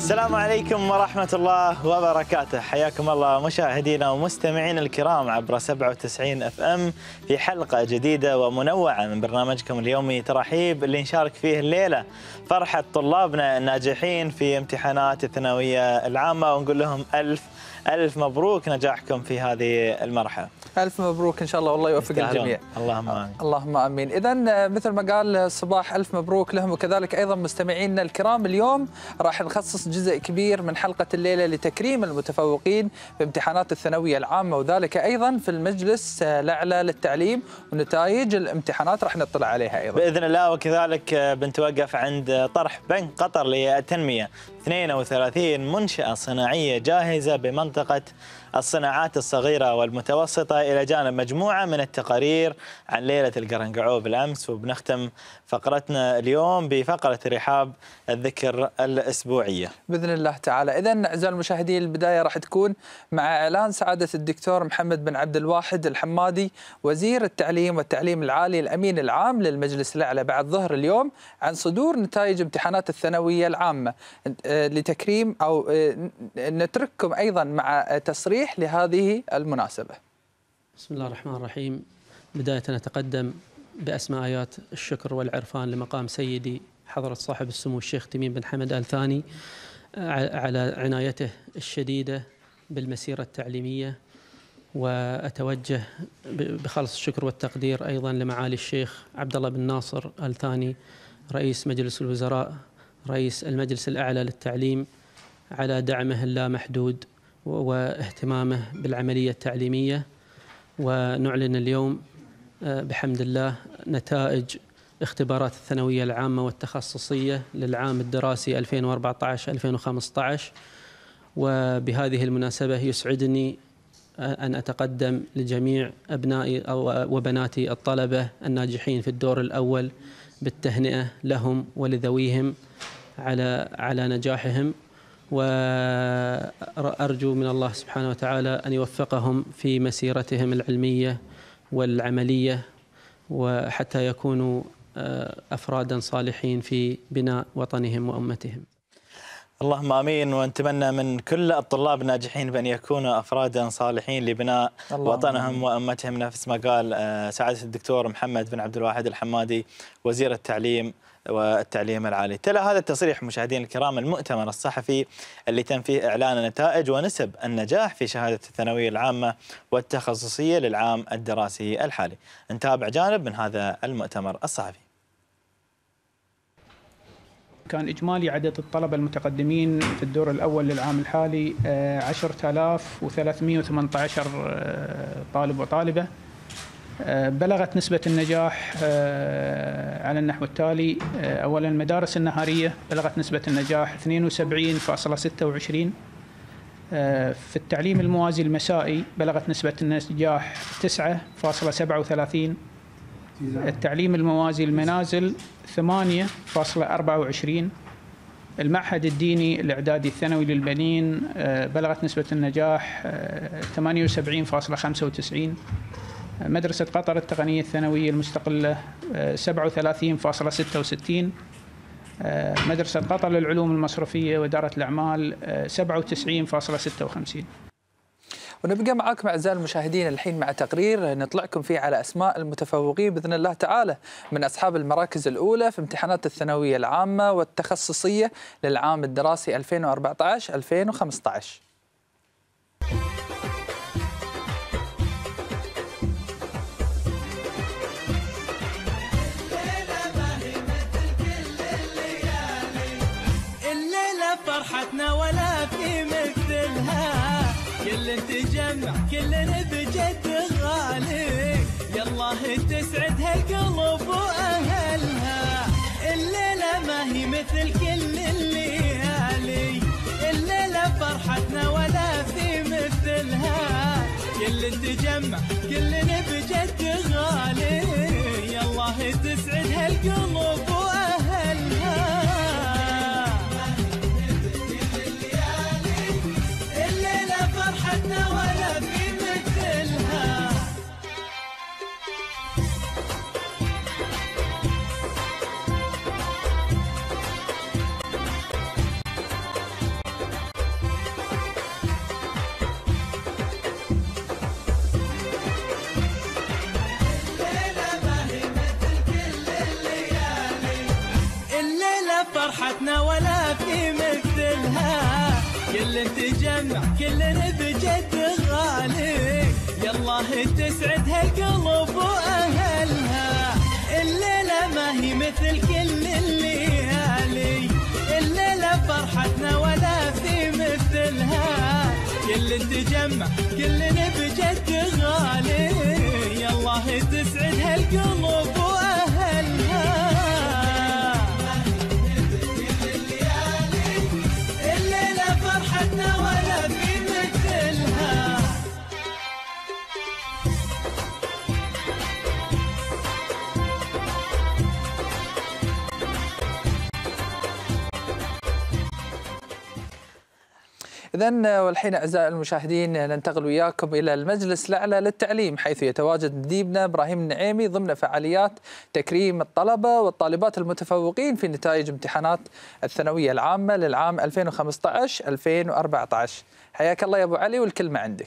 السلام عليكم ورحمة الله وبركاته. حياكم الله مشاهدينا ومستمعينا الكرام عبر 97 FM في حلقة جديدة ومنوعة من برنامجكم اليومي ترحيب، اللي نشارك فيه الليلة فرحة طلابنا الناجحين في امتحانات الثانوية العامة، ونقول لهم ألف مبروك نجاحكم في هذه المرحلة. ألف مبروك إن شاء الله، والله يوفق الجميع. اللهم آمين. اللهم آمين. إذن مثل ما قال صباح، ألف مبروك لهم وكذلك أيضا مستمعينا الكرام. اليوم راح نخصص جزء كبير من حلقة الليلة لتكريم المتفوقين في امتحانات الثانوية العامة، وذلك أيضا في المجلس الأعلى للتعليم، ونتائج الامتحانات راح نطلع عليها أيضا بإذن الله. وكذلك بنتوقف عند طرح بنك قطر للتنمية 32 منشأة صناعية جاهزة بمنطقة الصناعات الصغيرة والمتوسطة، إلى جانب مجموعة من التقارير عن ليلة القرنقعو بالأمس. وبنختم فقرتنا اليوم بفقرة رحاب الذكر الأسبوعية بإذن الله تعالى. إذن أعزائي المشاهدين، البداية راح تكون مع إعلان سعادة الدكتور محمد بن عبد الواحد الحمادي وزير التعليم والتعليم العالي الأمين العام للمجلس الأعلى بعد ظهر اليوم عن صدور نتائج امتحانات الثانوية العامة لتكريم أو نترككم أيضا مع تصريح لهذه المناسبة. بسم الله الرحمن الرحيم. بداية نتقدم بأسماء آيات الشكر والعرفان لمقام سيدي حضرة صاحب السمو الشيخ تميم بن حمد آل ثاني على عنايته الشديدة بالمسيرة التعليمية، وأتوجه بخالص الشكر والتقدير أيضا لمعالي الشيخ عبد الله بن ناصر آل ثاني رئيس مجلس الوزراء رئيس المجلس الأعلى للتعليم على دعمه اللامحدود واهتمامه بالعملية التعليمية. ونعلن اليوم بحمد الله نتائج اختبارات الثانوية العامة والتخصصية للعام الدراسي 2014-2015. وبهذه المناسبة يسعدني أن أتقدم لجميع أبنائي وبناتي الطلبة الناجحين في الدور الأول بالتهنئة لهم ولذويهم على نجاحهم، وأرجو من الله سبحانه وتعالى أن يوفقهم في مسيرتهم العلمية والعملية، وحتى يكونوا أفرادا صالحين في بناء وطنهم وأمتهم. اللهم آمين. ونتمنى من كل الطلاب الناجحين بأن يكونوا أفرادا صالحين لبناء وطنهم وأمتهم، نفس ما قال سعادة الدكتور محمد بن عبد الواحد الحمادي وزير التعليم والتعليم العالي. تلا هذا التصريح مشاهدينا الكرام المؤتمر الصحفي اللي تم فيه إعلان نتائج ونسب النجاح في شهادة الثانوية العامة والتخصصية للعام الدراسي الحالي. نتابع جانب من هذا المؤتمر الصحفي. كان إجمالي عدد الطلبة المتقدمين في الدور الأول للعام الحالي 10,318 طالب وطالبة. بلغت نسبة النجاح على النحو التالي: أولاً المدارس النهارية بلغت نسبة النجاح 72.26%. في التعليم الموازي المسائي بلغت نسبة النجاح 9.37%. التعليم الموازي المنازل 8.24%. المعهد الديني الإعدادي الثانوي للبنين بلغت نسبة النجاح 78.95%. مدرسة قطر التقنية الثانوية المستقلة 37.66%. مدرسة قطر للعلوم المصرفية وإدارة الأعمال 97.56%. ونبقى معاكم أعزائي المشاهدين الحين مع تقرير نطلعكم فيه على أسماء المتفوقين بإذن الله تعالى من أصحاب المراكز الأولى في امتحانات الثانوية العامة والتخصصية للعام الدراسي 2014-2015. فرحتنا ولا في مثلها، كل تجمع كلنا بجد غالي، يالله تسعد هالقلب واهلها. الليله ما هي مثل كل الليالي، الليله فرحتنا ولا في مثلها، كل تجمع كلنا بجد غالي، يالله تسعد هالقلب واهلها. ولا في مثلها. يلا تجمع كلنا بجد غالي، يالله تسعد هالقلوب واهلها. الليله ما هي مثل كل الليالي، الليله فرحتنا ولا في مثلها. يلا تجمع كلنا بجد غالي، يالله تسعد هالقلوب واهلها. الليله فرحتنا ولا في مثلها. إذن والحين أعزائي المشاهدين ننتقل وياكم إلى المجلس الأعلى للتعليم، حيث يتواجد نديبنا إبراهيم النعيمي ضمن فعاليات تكريم الطلبة والطالبات المتفوقين في نتائج امتحانات الثانوية العامة للعام 2015-2014. حياك الله يا أبو علي والكلمة عندك.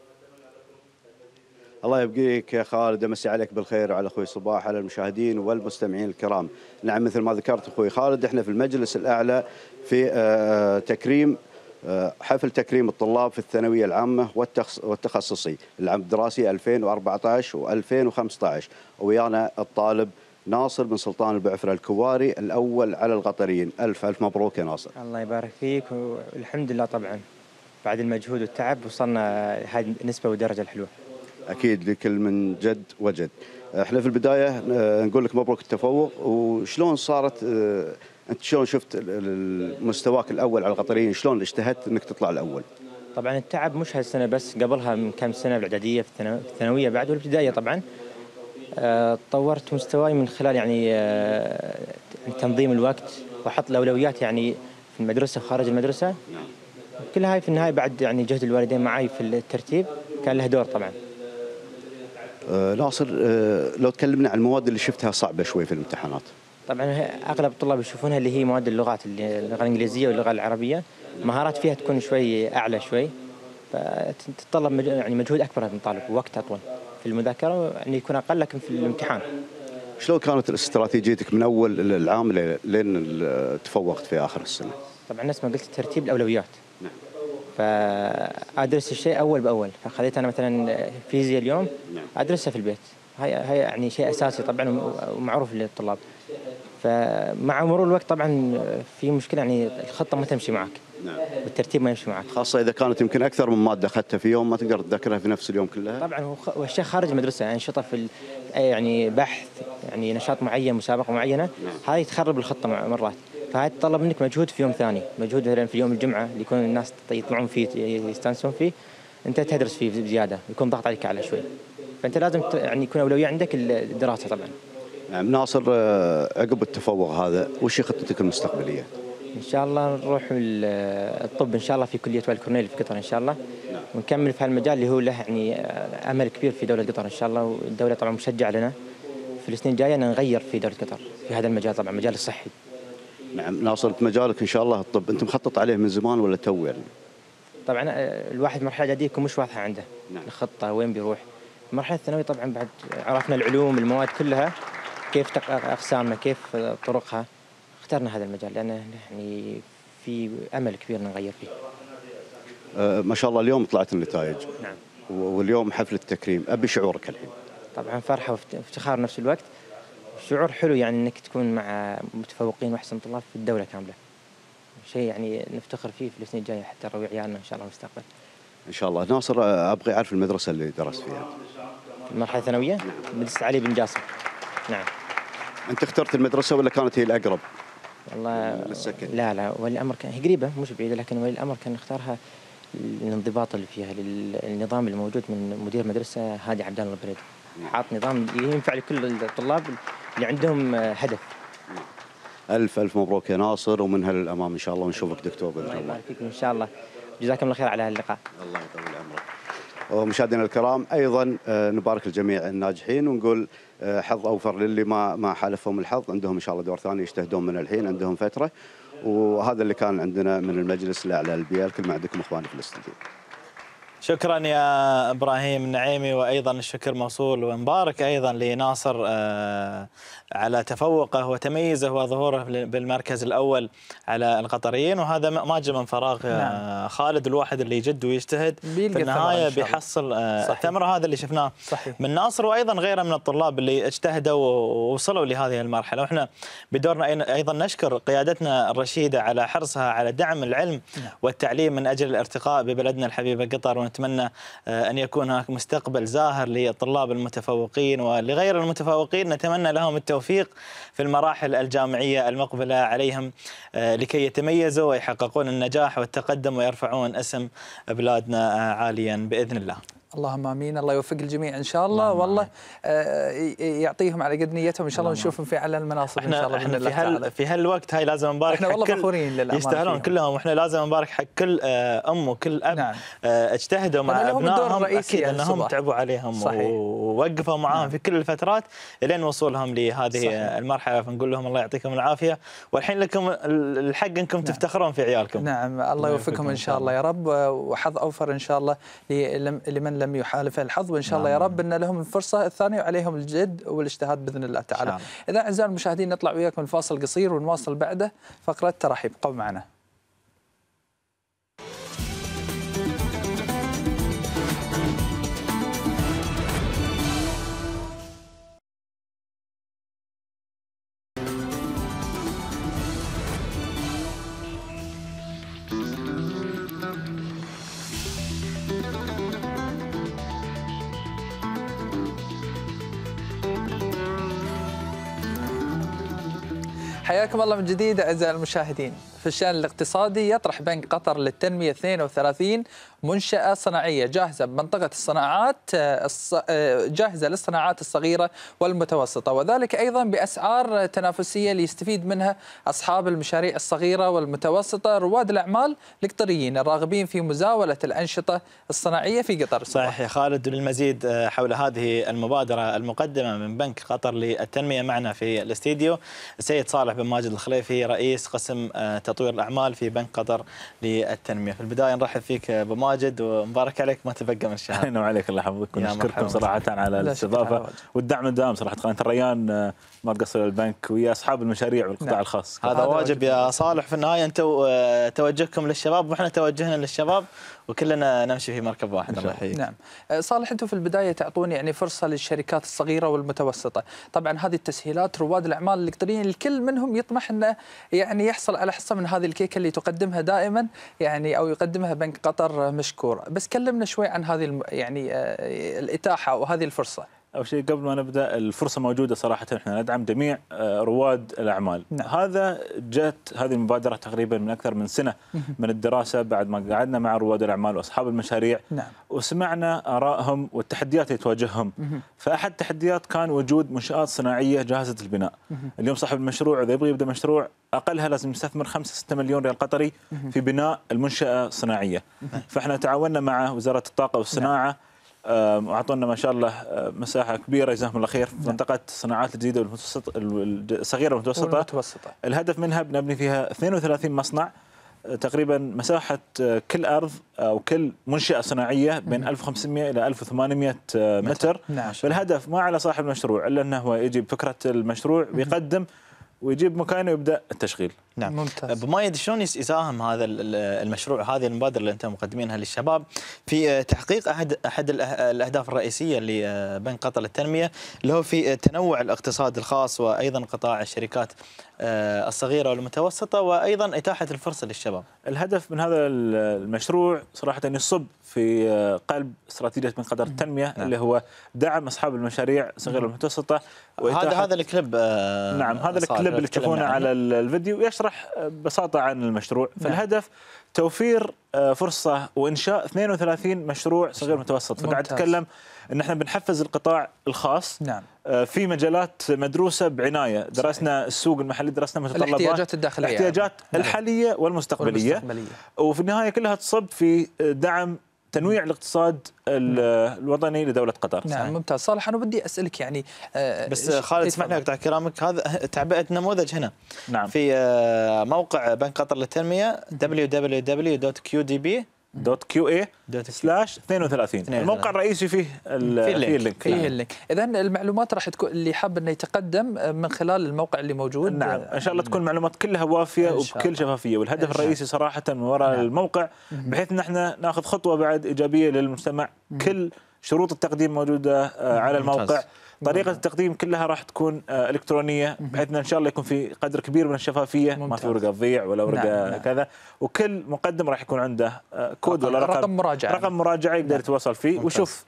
الله يبقيك يا خالد، امسي عليك بالخير وعلى اخوي صباح، على المشاهدين والمستمعين الكرام. نعم مثل ما ذكرت اخوي خالد، احنا في المجلس الاعلى في تكريم حفل تكريم الطلاب في الثانويه العامه والتخصصي العام الدراسي 2014 و2015، ويانا الطالب ناصر بن سلطان البعفرة الكواري الأول على القطريين. ألف ألف مبروك يا ناصر. الله يبارك فيك، والحمد لله طبعا بعد المجهود والتعب وصلنا هذه النسبة والدرجة الحلوة. أكيد لكل من جد وجد. احنا في البداية نقول لك مبروك التفوق، وشلون صارت أنت شلون شفت مستواك الأول على القطريين، شلون اجتهدت أنك تطلع الأول؟ طبعا التعب مش هالسنة بس، قبلها من كم سنة بالإعدادية في الثانوية بعد والابتدائية طبعا. طورت مستواي من خلال يعني تنظيم الوقت وحط الأولويات يعني في المدرسة وخارج المدرسة. كل هاي في النهاية بعد يعني جهد الوالدين معي في الترتيب كان له دور طبعا. ناصر، لو تكلمنا عن المواد اللي شفتها صعبة شوي في الامتحانات. طبعا اغلب الطلاب يشوفونها اللي هي مواد اللغات، اللغه الانجليزيه واللغه العربيه، مهارات فيها تكون شوي اعلى شوي، فتتطلب يعني مجهود اكبر من الطالب ووقت اطول في المذاكره، يعني يكون اقل لكن في الامتحان. شلون كانت استراتيجيتك من اول العام لين تفوقت في اخر السنه؟ طبعا نفس ما قلت ترتيب الاولويات. نعم. فادرس الشيء اول باول، فخليت انا مثلا فيزياء اليوم ادرسها في البيت، هي يعني شيء اساسي طبعا ومعروف للطلاب. فمع مرور الوقت طبعا في مشكله، يعني الخطه ما تمشي معك. نعم. والترتيب ما يمشي معك، خاصه اذا كانت يمكن اكثر من ماده اخذتها في يوم ما تقدر تذاكرها في نفس اليوم كلها. طبعا والشيء خارج المدرسه، يعني انشطه في يعني بحث، يعني نشاط معين، مسابقه معينه. نعم. هذه تخرب الخطه مرات، فهذا تطلب منك مجهود في يوم ثاني، مجهود مثلا في يوم الجمعه اللي يكون الناس يطلعون فيه يستانسون فيه، انت تدرس فيه بزياده، يكون ضغط عليك اعلى شوي، فانت لازم يعني يكون اولويه عندك الدراسه طبعا. نعم. ناصر، عقب التفوق هذا وش خطتك المستقبليه؟ ان شاء الله نروح الطب ان شاء الله في كليه والد كورنيل في قطر ان شاء الله. نعم. ونكمل في هالمجال اللي هو له يعني امل كبير في دوله قطر ان شاء الله، والدوله طبعا مشجعه لنا في السنين الجايه ان نغير في دوله قطر في هذا المجال، طبعا مجال الصحي. نعم. ناصر، مجالك ان شاء الله الطب، انت مخطط عليه من زمان ولا تو يعني؟ طبعا الواحد مرحله اعداديه يكون مش واضحه عنده. نعم. الخطه وين بيروح. المرحله الثانويه طبعا بعد عرفنا العلوم المواد كلها كيف اقسامها كيف طرقها، اخترنا هذا المجال لانه يعني في امل كبير نغير فيه. ما شاء الله اليوم طلعت النتائج. نعم. واليوم حفل التكريم، ابي شعورك الحين. طبعا فرحه وافتخار نفس الوقت، شعور حلو يعني انك تكون مع متفوقين واحسن طلاب في الدوله كامله، شيء يعني نفتخر فيه في السنين الجايه حتى نروي عيالنا ان شاء الله المستقبل. ان شاء الله. ناصر، ابغى اعرف المدرسه اللي درست فيها. المرحله الثانويه؟ نعم. مدرسه علي بن جاسم. نعم. انت اخترت المدرسه ولا كانت هي الاقرب؟ والله لا ولي الامر كان هي قريبه مش بعيده، لكن ولي الامر كان اختارها الانضباط اللي فيها، للنظام الموجود من مدير مدرسه هادي عبد الله البريد. حاط نظام ينفع لكل الطلاب اللي عندهم هدف. الف الف مبروك يا ناصر، ومنها للامام ان شاء الله، ونشوفك دكتور باذن الله. الله يبارك فيكم ان شاء الله، جزاكم الله خير على هاللقاء. الله يطول عمرك. ومشاهدينا الكرام ايضا نبارك لجميع الناجحين ونقول حظ اوفر للي ما حالفهم الحظ، عندهم ان شاء الله دور ثاني يجتهدون من الحين، عندهم فتره. وهذا اللي كان عندنا من المجلس الاعلى للبيئه. الكلمه عندكم اخواني في الاستوديو. شكرا يا إبراهيم النعيمي، وأيضا الشكر موصول ومبارك أيضا لناصر على تفوقه وتميزه وظهوره بالمركز الأول على القطريين، وهذا ما جاء من فراغ. نعم. خالد الواحد اللي يجد ويجتهد في النهاية بيحصل الثمرة، هذا اللي شفناه صحيح من ناصر وأيضا غيره من الطلاب اللي اجتهدوا ووصلوا لهذه المرحلة. وإحنا بدورنا أيضا نشكر قيادتنا الرشيدة على حرصها على دعم العلم والتعليم من أجل الارتقاء ببلدنا الحبيبة قطر، ونتمنى أن يكون هناك مستقبل زاهر للطلاب المتفوقين ولغير المتفوقين. نتمنى لهم التوفيق في المراحل الجامعية المقبلة عليهم لكي يتميزوا ويحققون النجاح والتقدم ويرفعون اسم بلادنا عاليا بإذن الله. اللهم امين. الله يوفق الجميع ان شاء الله، والله يعطيهم على قد نيتهم ان شاء الله، ونشوفهم في اعلى المناصب ان شاء الله. احنا في هالوقت هاي لازم نبارك، احنا والله فخورين للامانه، يستاهلون كلهم، واحنا لازم نبارك حق كل ام وكل اب. نعم. اجتهدوا مع ابنائهم، اكيد انهم تعبوا عليهم ووقفوا معاهم في كل الفترات لين وصولهم لهذه المرحله، فنقول لهم الله يعطيكم العافيه، والحين لكم الحق انكم تفتخرون في عيالكم. نعم، الله يوفقهم ان شاء الله يا رب، وحظ اوفر ان شاء الله لمن لم يحالف الحظ، وان شاء الله يا رب ان لهم الفرصه الثانيه وعليهم الجد والاجتهاد باذن الله تعالى. اذا اعزائي المشاهدين نطلع وياكم الفاصل قصير ونواصل بعده فقره ترحيب. ابقوا معنا. حياكم الله من جديد أعزائي المشاهدين. في الشأن الاقتصادي يطرح بنك قطر للتنمية 32 منشأة صناعية جاهزة بمنطقة الصناعات، جاهزة للصناعات الصغيرة والمتوسطة، وذلك أيضا بأسعار تنافسية ليستفيد منها أصحاب المشاريع الصغيرة والمتوسطة، رواد الأعمال القطريين الراغبين في مزاولة الأنشطة الصناعية في قطر. صحيح يا خالد. للمزيد حول هذه المبادرة المقدمة من بنك قطر للتنمية معنا في الاستديو السيد صالح بن ماجد الخليفي، رئيس قسم تطوير الأعمال في بنك قطر للتنمية. في البداية نرحب فيك أبو ماجد ومبارك عليك ما تبقى من الشهر. أهلا وعليك، الله يحفظك، ونشكركم صراحة على الاستضافة والدعم الدائم صراحة. قناة الريان ما تقصر البنك ويا أصحاب المشاريع والقطاع الخاص. هذا واجب يا صالح. في النهاية أنتم توجهكم للشباب وإحنا توجهنا للشباب، وكلنا نمشي في مركب واحد. الله يحييك. نعم. صالح، انتم في البدايه تعطون يعني فرصه للشركات الصغيره والمتوسطه، طبعا هذه التسهيلات رواد الاعمال القطريين الكل منهم يطمح انه يعني يحصل على حصه من هذه الكيكه اللي تقدمها دائما يعني او يقدمها بنك قطر مشكور. بس كلمنا شوي عن هذه يعني الاتاحه وهذه الفرصه. أول شيء قبل ما نبدأ، الفرصة موجودة صراحة، احنا ندعم جميع رواد الأعمال. نعم. هذا جت هذه المبادرة تقريبا من أكثر من سنة من الدراسة، بعد ما قعدنا مع رواد الأعمال وأصحاب المشاريع. نعم. وسمعنا آرائهم والتحديات اللي تواجههم. فأحد التحديات كان وجود منشآت صناعية جاهزة البناء. اليوم صاحب المشروع إذا يبغى يبدأ مشروع أقلها لازم يستثمر 5-6 مليون ريال قطري في بناء المنشأة الصناعية. فاحنا تعاوننا مع وزارة الطاقة والصناعة، وأعطونا ما شاء الله مساحة كبيرة جزاهم الله خير في منطقة الصناعات الجديدة الصغيرة والمتوسطة. الهدف منها بنبني فيها 32 مصنع، تقريبا مساحة كل أرض أو كل منشأة صناعية بين 1500 إلى 1800 متر. فالهدف ما على صاحب المشروع إلا أنه هو يجي بفكرة المشروع ويقدم ويجيب مكانه ويبدا التشغيل. نعم، ممتاز. ابو مايد، شلون يساهم هذا المشروع، هذه المبادره اللي انتم مقدمينها للشباب في تحقيق احد الاهداف الرئيسيه لبنك قطر للتنميه، اللي هو في تنوع الاقتصاد الخاص وايضا قطاع الشركات الصغيره والمتوسطه وايضا اتاحه الفرصه للشباب؟ الهدف من هذا المشروع صراحه ان يصب في قلب استراتيجيه بنك قطر للتنميه. نعم. اللي هو دعم اصحاب المشاريع الصغيره والمتوسطه. هذا الكليب. نعم، هذا الكليب اللي تشوفونه على الفيديو يشرح ببساطه عن المشروع. فالهدف توفير فرصه وانشاء 32 مشروع صغير متوسط. فقاعد اتكلم ان احنا بنحفز القطاع الخاص. نعم. في مجالات مدروسه بعنايه، درسنا السوق المحلي، درسنا متطلبات الاحتياجات الداخليه، الاحتياجات الحاليه والمستقبليه، وفي النهايه كلها تصب في دعم تنويع الاقتصاد الوطني لدولة قطر. نعم، ممتاز. صالح، أنا بدي أسألك يعني بس خالد اسمحنا أقطع كلامك، هذا تعبئة نموذج هنا. نعم. في موقع بنك قطر للتنمية www.qdb .qa/32. الموقع الرئيسي فيه اللينك. فيه اللينك. إذا المعلومات راح تكون اللي حاب انه يتقدم من خلال الموقع اللي موجود. نعم ان شاء الله تكون المعلومات كلها وافيه وبكل شفافيه، والهدف الرئيسي صراحه من وراء الموقع بحيث ان احنا ناخذ خطوه بعد ايجابيه للمجتمع. كل شروط التقديم موجوده على الموقع. طريقة التقديم كلها راح تكون إلكترونية بحيث إن شاء الله يكون في قدر كبير من الشفافية. ما في ورقة تضيع ولا ورقة كذا، وكل مقدم راح يكون عنده كود ولا رقم مراجعة يقدر يتواصل فيه ويشوف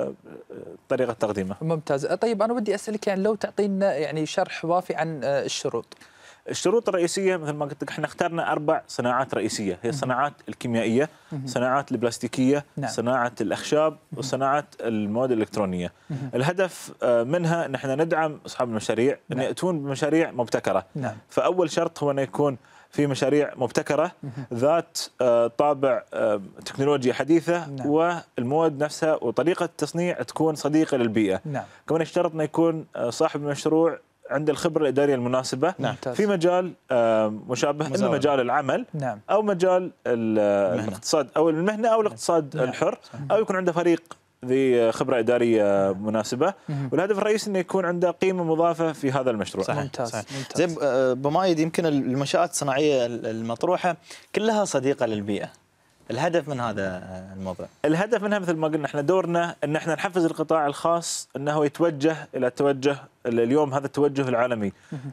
طريقة تقديمه. ممتاز. طيب أنا بدي أسألك يعني لو تعطينا يعني شرح وافي عن الشروط. الشروط الرئيسية مثل ما قلت لك احنا اخترنا 4 صناعات رئيسية، هي الصناعات الكيميائية، صناعات البلاستيكية، صناعة الأخشاب، وصناعة المواد الإلكترونية. الهدف منها ان احنا ندعم أصحاب المشاريع ان يأتون بمشاريع مبتكرة. فأول شرط هو أن يكون في مشاريع مبتكرة ذات طابع تكنولوجيا حديثة، والمواد نفسها وطريقة التصنيع تكون صديقة للبيئة. كمان اشترط أن يكون صاحب المشروع عند الخبرة الإدارية المناسبة في مجال مشابه، إما مجال العمل أو مجال الاقتصاد أو المهنة أو الاقتصاد الحر، أو يكون عنده فريق ذي خبرة إدارية مناسبة. والهدف الرئيسي أنه يكون عنده قيمة مضافة في هذا المشروع. ممتاز. زين بمايد، يمكن المنشآت الصناعية المطروحة كلها صديقة للبيئة. الهدف من هذا الموضوع؟ الهدف منها مثل ما قلنا احنا دورنا ان احنا نحفز القطاع الخاص انه يتوجه الى التوجه اليوم، هذا التوجه العالمي.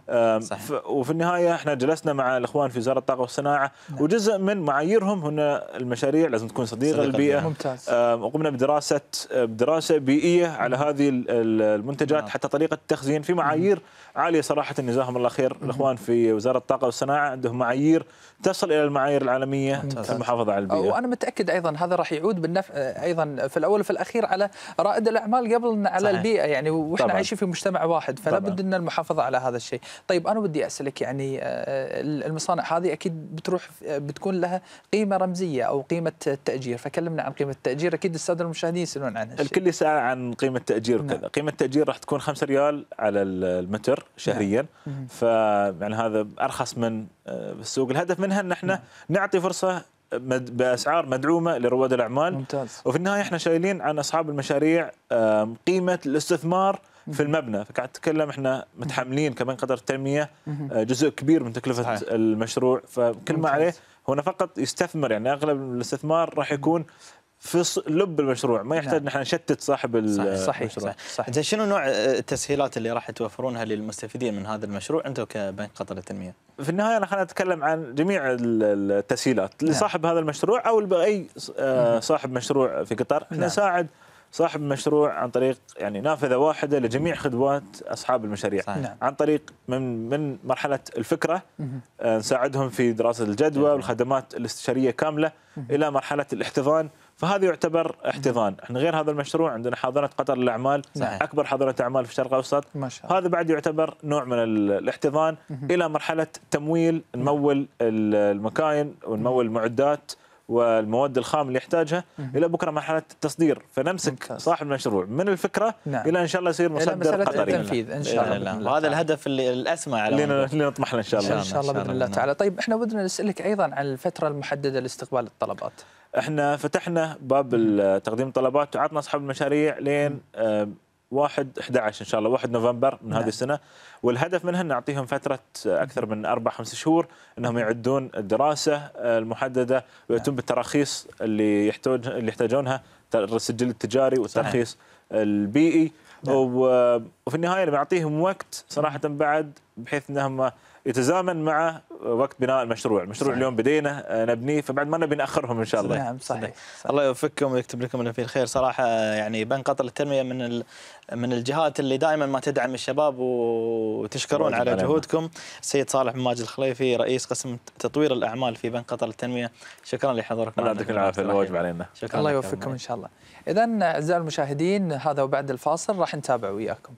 وفي النهايه احنا جلسنا مع الاخوان في وزاره الطاقه والصناعه، وجزء من معاييرهم هنا المشاريع لازم تكون صديقه للبيئه. ممتاز. وقمنا بدراسه بيئيه على هذه المنتجات، حتى طريقه التخزين في معايير عاليه صراحه، جزاهم الله خير. الاخوان في وزاره الطاقه والصناعه عندهم معايير تصل الى المعايير العالميه في المحافظه على البيئه. وانا متاكد ايضا هذا راح يعود بالنفع ايضا في الاول وفي الاخير على رائد الاعمال قبل على البيئه يعني، واحنا طبعاً عايشين في مجتمع واحد، فلا بد ان المحافظه على هذا الشيء. طيب انا بدي اسالك يعني المصانع هذه اكيد بتكون لها قيمه رمزيه او قيمه التاجير، فكلمنا عن قيمه التاجير. اكيد الساده المشاهدين يسالون عنها. الكل يسال عن قيمه التاجير وكذا. قيمه التاجير راح تكون 5 ريال على المتر شهريا. فيعني هذا ارخص من السوق. الهدف منها ان احنا نعطي فرصه باسعار مدعومه لرواد الاعمال. ممتاز. وفي النهايه احنا شايلين عن اصحاب المشاريع قيمه الاستثمار في المبنى. فقاعد اتكلم احنا متحملين كمان قدر التنميه جزء كبير من تكلفه المشروع، فكل ما عليه هو فقط يستثمر. يعني اغلب الاستثمار راح يكون في لب المشروع، ما يحتاج نحن نشتت صاحب المشروع. صحيح. زين شنو نوع التسهيلات اللي راح توفرونها للمستفيدين من هذا المشروع انتم كبنك قطر للتنميه؟ في النهايه انا خلينا نتكلم عن جميع التسهيلات لصاحب هذا المشروع او لاي صاحب مشروع في قطر. احنا نساعد صاحب المشروع عن طريق يعني نافذه واحده لجميع خدمات اصحاب المشاريع. عن طريق من مرحله الفكره نساعدهم في دراسه الجدوى والخدمات الاستشاريه كامله الى مرحله الاحتضان. فهذا يعتبر احتضان. احنا غير هذا المشروع عندنا حاضنه قطر للاعمال، اكبر حاضنه اعمال في الشرق الاوسط. هذا بعد يعتبر نوع من الاحتضان الى مرحله تمويل، نمول المكاين ونمول المعدات والمواد الخام اللي يحتاجها الى بكره مرحله التصدير. فنمسك صاحب المشروع من الفكره الى ان شاء الله يصير مصدر قطري. التنفيذ ان شاء الله. وهذا الهدف اللي الاسمى على اللي نطمح له ان شاء الله. ان شاء الله باذن الله تعالى. طيب احنا بدنا نسالك ايضا عن الفتره المحدده لاستقبال الطلبات. احنا فتحنا باب تقديم الطلبات وعطنا اصحاب المشاريع لين 1/11 ان شاء الله 1 نوفمبر من هذه السنه. والهدف منها نعطيهم فتره اكثر من 4-5 شهور انهم يعدون الدراسه المحدده ويأتون بالتراخيص اللي يحتاجونها، السجل التجاري والترخيص البيئي. وفي النهايه بنعطيهم وقت صراحه بعد بحيث انهم يتزامن مع وقت بناء المشروع. اليوم بدينا نبنيه، فبعد ما نبي ناخرهم ان شاء الله. نعم صحيح. الله يوفقكم ويكتب لكم اللي فيه الخير. صراحه يعني بنك قطر للتنميه من الجهات اللي دائما ما تدعم الشباب وتشكرون على جهودكم. السيد صالح بن ماجد الخليفي رئيس قسم تطوير الاعمال في بنك قطر للتنميه، شكرا لحضوركم. الله يعطيكم العافيه، الواجب علينا. الله يوفقكم ان شاء الله. اذا اعزائي المشاهدين هذا وبعد الفاصل راح نتابع وياكم.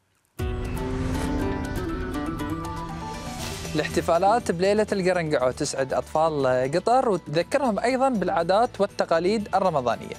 الاحتفالات بليلة القرنقعو تسعد أطفال قطر وتذكرهم أيضا بالعادات والتقاليد الرمضانية.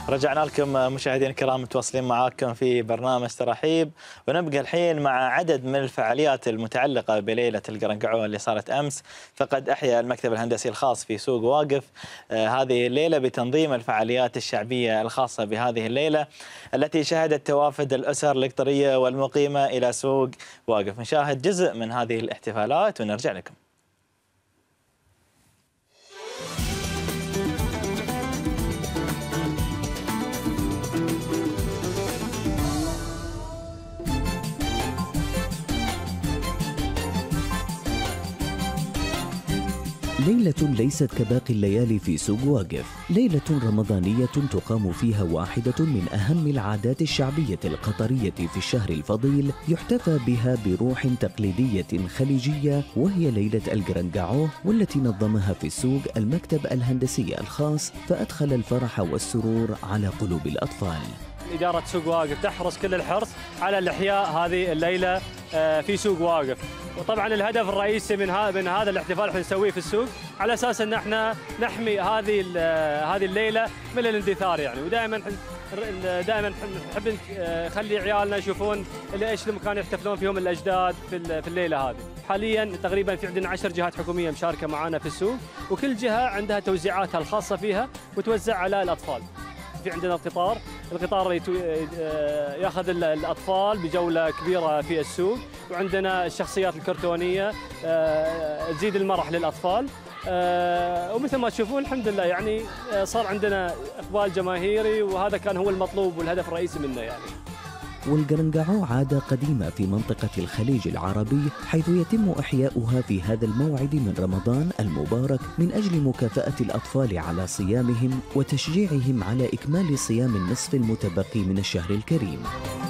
رجعنا لكم مشاهدينا الكرام، متواصلين معاكم في برنامج تراحيب، ونبقى الحين مع عدد من الفعاليات المتعلقة بليلة القرنقعو اللي صارت أمس. فقد أحيا المكتب الهندسي الخاص في سوق واقف هذه الليلة بتنظيم الفعاليات الشعبية الخاصة بهذه الليلة التي شهدت توافد الأسر القطرية والمقيمة إلى سوق واقف. نشاهد جزء من هذه الاحتفالات ونرجع لكم. ليلة ليست كباقي الليالي في سوق واقف، ليلة رمضانية تقام فيها واحدة من أهم العادات الشعبية القطرية في الشهر الفضيل، يحتفى بها بروح تقليدية خليجية، وهي ليلة القرنقعو، والتي نظمها في السوق المكتب الهندسي الخاص، فأدخل الفرح والسرور على قلوب الأطفال. إدارة سوق واقف تحرص كل الحرص على الإحياء هذه الليلة في سوق واقف، وطبعا الهدف الرئيسي من هذا الاحتفال احنا نسويه في السوق على اساس ان احنا نحمي هذه الليله من الاندثار يعني، ودائما نحب نخلي عيالنا يشوفون ايش المكان يحتفلون فيهم الاجداد في الليله هذه. حاليا تقريبا في عندنا 10 جهات حكوميه مشاركه معنا في السوق، وكل جهه عندها توزيعاتها الخاصه فيها وتوزع على الاطفال. في عندنا القطار ياخذ الاطفال بجوله كبيره في السوق، وعندنا الشخصيات الكرتونيه تزيد المرح للاطفال، ومثل ما تشوفون الحمد لله يعني صار عندنا اقبال جماهيري، وهذا كان هو المطلوب والهدف الرئيسي منه يعني. والقرنقعو عادة قديمة في منطقة الخليج العربي، حيث يتم إحياؤها في هذا الموعد من رمضان المبارك من أجل مكافأة الأطفال على صيامهم وتشجيعهم على إكمال صيام النصف المتبقي من الشهر الكريم.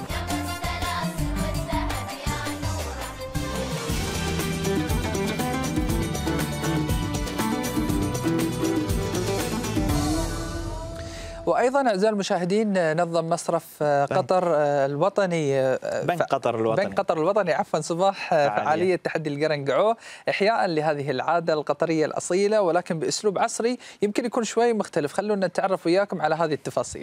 وايضا اعزائي المشاهدين، نظم مصرف قطر الوطني بنك قطر الوطني عفوا صباح فعاليه تحدي القرنقعو احياء لهذه العاده القطريه الاصيله، ولكن باسلوب عصري يمكن يكون شوي مختلف. خلونا نتعرف وياكم على هذه التفاصيل.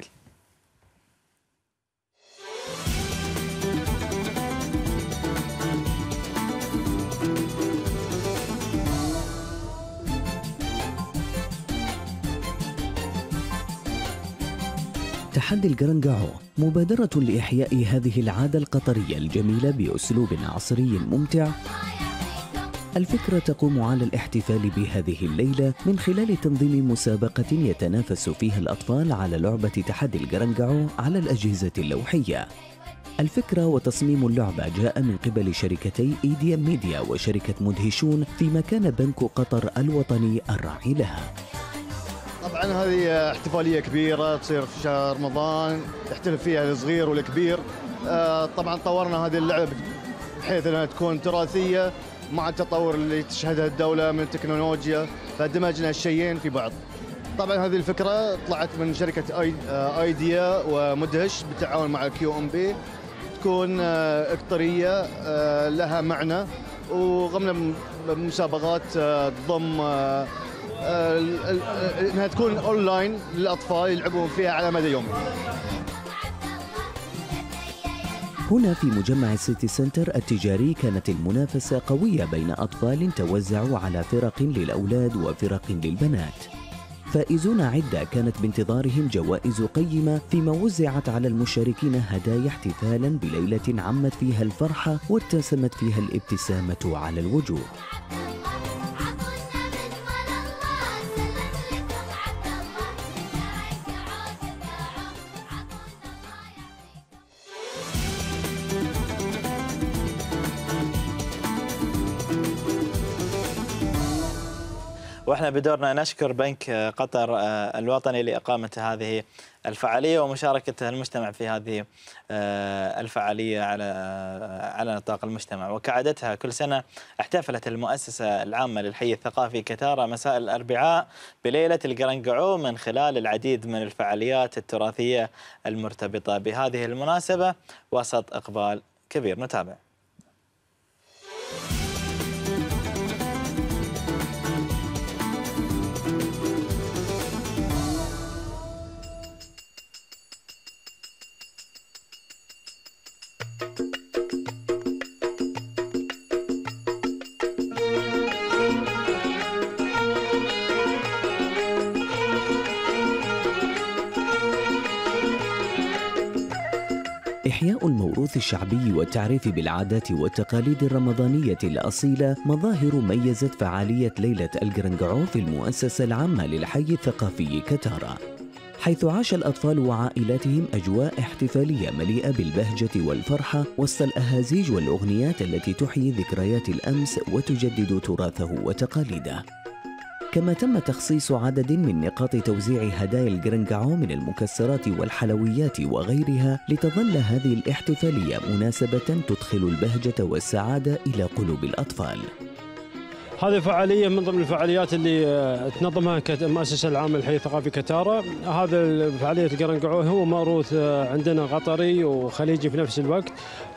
تحدي القرنقعو مبادرة لإحياء هذه العادة القطرية الجميلة بأسلوب عصري ممتع. الفكرة تقوم على الاحتفال بهذه الليلة من خلال تنظيم مسابقة يتنافس فيها الأطفال على لعبة تحدي القرنقعو على الأجهزة اللوحية. الفكرة وتصميم اللعبة جاء من قبل شركتي إيديا ميديا وشركة مدهشون، فيما كان بنك قطر الوطني الراعي لها. طبعا هذه احتفاليه كبيره تصير في شهر رمضان، يحتفل فيها الصغير والكبير. طبعا طورنا هذه اللعبه بحيث انها تكون تراثيه مع التطور اللي تشهدها الدوله من التكنولوجيا، فدمجنا الشيئين في بعض. طبعا هذه الفكره طلعت من شركه ايديا ومدهش بالتعاون مع QMB، تكون قطريه لها معنى، وقمنا بمسابقات تضم انها تكون اونلاين للاطفال يلعبون فيها على مدى يوم. هنا في مجمع السيتي سنتر التجاري كانت المنافسة قوية بين أطفال توزعوا على فرق للأولاد وفرق للبنات. فائزون عدة كانت بانتظارهم جوائز قيمة، فيما وزعت على المشاركين هدايا احتفالا بليلة عمت فيها الفرحة وارتسمت فيها الابتسامة على الوجوه. واحنا بدورنا نشكر بنك قطر الوطني لإقامة هذه الفعالية ومشاركة المجتمع في هذه الفعالية على نطاق المجتمع. وكعادتها كل سنة احتفلت المؤسسة العامة للحي الثقافي كتارا مساء الأربعاء بليلة القرنقعو من خلال العديد من الفعاليات التراثية المرتبطة بهذه المناسبة وسط إقبال كبير. نتابع. التراث الشعبي والتعريف بالعادات والتقاليد الرمضانية الأصيلة مظاهر ميزت فعالية ليلة القرنقعو في المؤسسة العامة للحي الثقافي كتارا، حيث عاش الأطفال وعائلاتهم أجواء احتفالية مليئة بالبهجة والفرحة وسط الأهازيج والأغنيات التي تحيي ذكريات الأمس وتجدد تراثه وتقاليده. كما تم تخصيص عدد من نقاط توزيع هدايا القرنقعو من المكسرات والحلويات وغيرها لتظل هذه الاحتفالية مناسبة تدخل البهجة والسعادة إلى قلوب الأطفال. هذه فعالية من ضمن الفعاليات اللي تنظمها المؤسسة العامة للحي الثقافي كتارا. هذا فعالية القرنقعو هو موروث عندنا قطري وخليجي في نفس الوقت.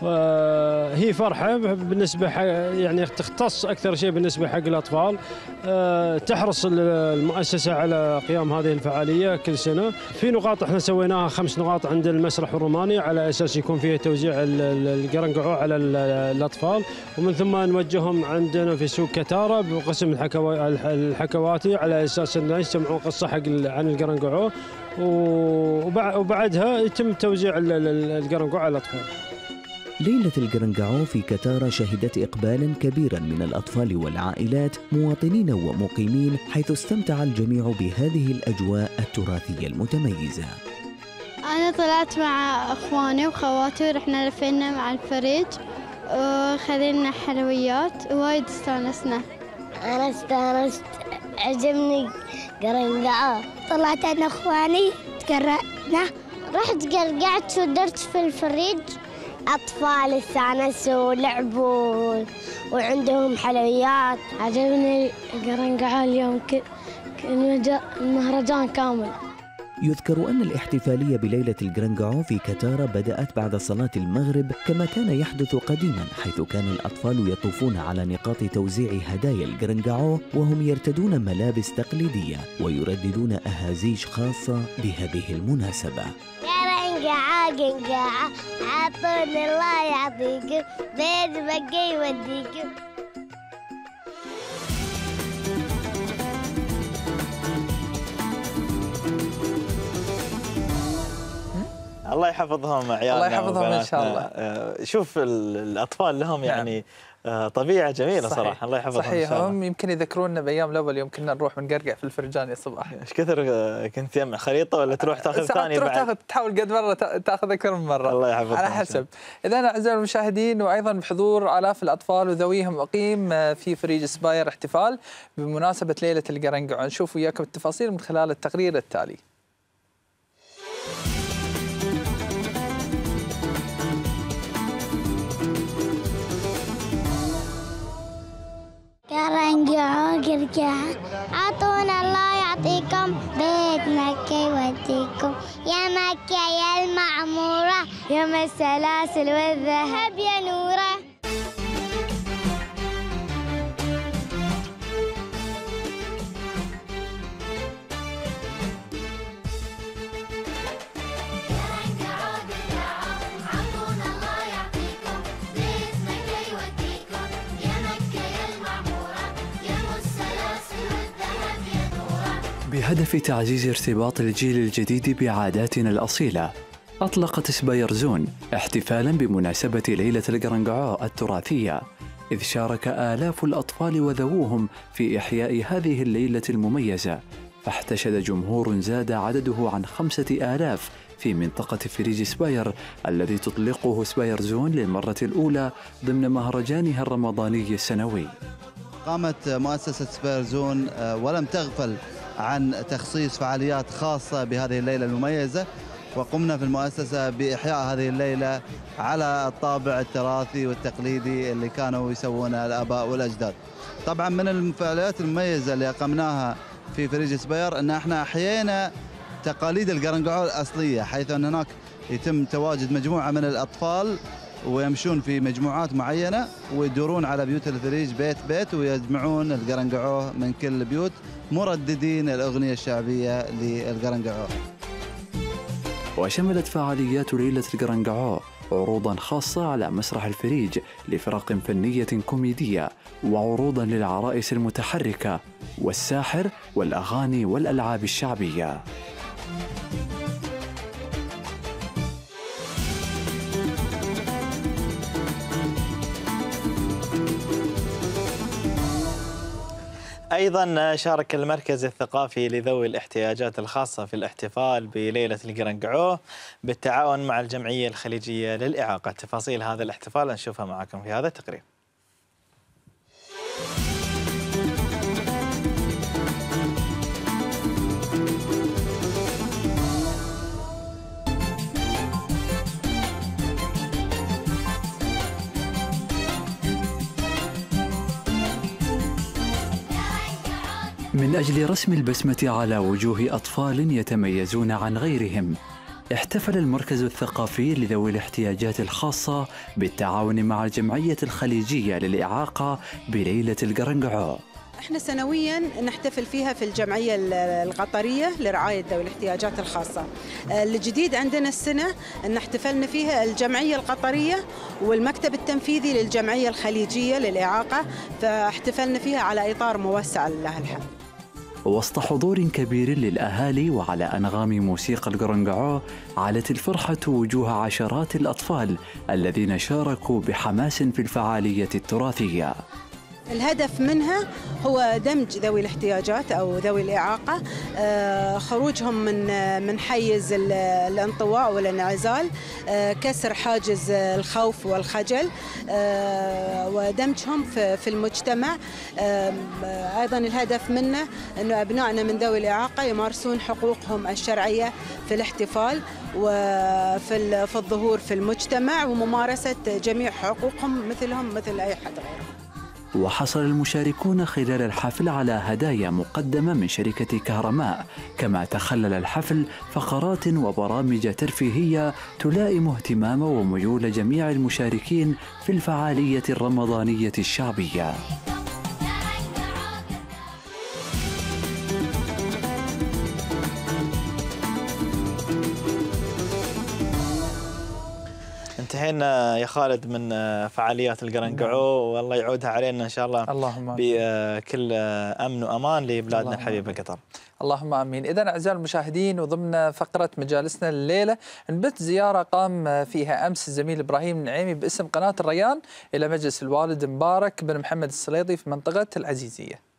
هي فرحة بالنسبة يعني تختص أكثر شيء بالنسبة حق الأطفال. تحرص المؤسسة على قيام هذه الفعالية كل سنة. في نقاط احنا سويناها 5 نقاط عند المسرح الروماني على أساس يكون فيها توزيع القرنقعو على الأطفال، ومن ثم نوجههم عندنا في سوق كتارا بقسم الحكواتي على اساس انه يسمعون قصه عن القرنقعو، وبعدها يتم توزيع القرنقعو على الاطفال. ليلة القرنقعو في كتارا شهدت إقبالا كبيرا من الأطفال والعائلات مواطنين ومقيمين، حيث استمتع الجميع بهذه الأجواء التراثية المتميزة. أنا طلعت مع أخواني وخواتي ورحنا لفينا مع الفريج وخذينا حلويات ووايد استانسنا. أنا استانست، عجبني قرنقعو. طلعت أنا أخواني تقرأنا، رحت قرقعت ودرت في الفريج. أطفال استانسوا ولعبوا وعندهم حلويات. عجبني القرنقعو اليوم المهرجان كامل. يذكر أن الاحتفالية بليلة القرنقعو في كتارا بدأت بعد صلاة المغرب كما كان يحدث قديما، حيث كان الأطفال يطوفون على نقاط توزيع هدايا القرنقعو وهم يرتدون ملابس تقليدية ويرددون أهازيج خاصة بهذه المناسبة. قرنقعو عطوني الله يعطيكم بيت بقي يوديكم. الله يحفظهم عيالنا، الله يحفظهم ان شاء الله. شوف الاطفال لهم يعني طبيعه جميله صراحه. الله يحفظهم. صحيح، هم يمكن يذكرونا بايام الاول يوم كنا نروح ونقرقع في الفرجاني الصباح. ايش كثر كنت تجمع خريطه ولا تروح تاخذ ثاني بعد؟ تروح تحاول قد مره تاخذ اكثر من مره. الله يحفظهم على حسب. اذا اعزائي المشاهدين، وايضا بحضور الاف الاطفال وذويهم اقيم في فريج سباير احتفال بمناسبه ليله القرنقعو. نشوف وياكم التفاصيل من خلال التقرير التالي. قرنقعو قرقعو عطونا الله يعطيكم بيت مكة يوديكم، يا مكة يا المعمورة يوم السلاسل والذهب يا نوره. بهدف تعزيز ارتباط الجيل الجديد بعاداتنا الأصيلة، أطلقت سباير زون احتفالاً بمناسبة ليلة القرنقعو التراثية، إذ شارك آلاف الأطفال وذووهم في إحياء هذه الليلة المميزة، فاحتشد جمهور زاد عدده عن 5000 في منطقة فريج سباير الذي تطلقه سباير زون للمرة الأولى ضمن مهرجانها الرمضاني السنوي. قامت مؤسسة سباير زون ولم تغفل عن تخصيص فعاليات خاصة بهذه الليلة المميزة، وقمنا في المؤسسة بإحياء هذه الليلة على الطابع التراثي والتقليدي اللي كانوا يسوونه الآباء والأجداد. طبعا من الفعاليات المميزة اللي أقمناها في فريج سباير أن احنا أحيينا تقاليد القرنقعو الأصلية، حيث أن هناك يتم تواجد مجموعة من الأطفال ويمشون في مجموعات معينة ويدورون على بيوت الفريج بيت بيت ويجمعون القرنقعو من كل البيوت مرددين الأغنية الشعبية للقرنقعو. وشملت فعاليات ليلة القرنقعو عروضاً خاصة على مسرح الفريج لفرق فنية كوميدية، وعروضاً للعرائس المتحركة والساحر والأغاني والألعاب الشعبية. أيضا شارك المركز الثقافي لذوي الاحتياجات الخاصة في الاحتفال بليلة القرنقعو بالتعاون مع الجمعية الخليجية للإعاقة. تفاصيل هذا الاحتفال نشوفها معكم في هذا التقرير. من أجل رسم البسمة على وجوه أطفال يتميزون عن غيرهم، احتفل المركز الثقافي لذوي الاحتياجات الخاصة بالتعاون مع الجمعية الخليجية للإعاقة بليلة القرنقعو. احنا سنويا نحتفل فيها في الجمعية القطرية لرعاية ذوي الاحتياجات الخاصة. الجديد عندنا السنة ان احتفلنا فيها الجمعية القطرية والمكتب التنفيذي للجمعية الخليجية للإعاقة، فاحتفلنا فيها على إطار موسع لله الحمد. وسط حضور كبير للأهالي وعلى أنغام موسيقى القرنقعو، علت الفرحة وجوه عشرات الأطفال الذين شاركوا بحماس في الفعالية التراثية. الهدف منها هو دمج ذوي الاحتياجات أو ذوي الإعاقة، خروجهم من حيز الانطواء والانعزال، كسر حاجز الخوف والخجل، ودمجهم في المجتمع. أيضا الهدف منه أنه أبنائنا من ذوي الإعاقة يمارسون حقوقهم الشرعية في الاحتفال وفي الظهور في المجتمع وممارسة جميع حقوقهم مثل أي حد غيره. وحصل المشاركون خلال الحفل على هدايا مقدمة من شركة كهرماء، كما تخلل الحفل فقرات وبرامج ترفيهية تلائم اهتمام وميول جميع المشاركين في الفعالية الرمضانية الشعبية. انتهينا يا خالد من فعاليات القرنقعو، والله يعودها علينا إن شاء الله بكل أمن وأمان لبلادنا الحبيبة قطر. اللهم آمين. إذن أعزائي المشاهدين، وضمن فقرة مجالسنا الليلة نبت زيارة قام فيها أمس الزميل إبراهيم النعيمي باسم قناة الريان إلى مجلس الوالد مبارك بن محمد السليطي في منطقة العزيزية.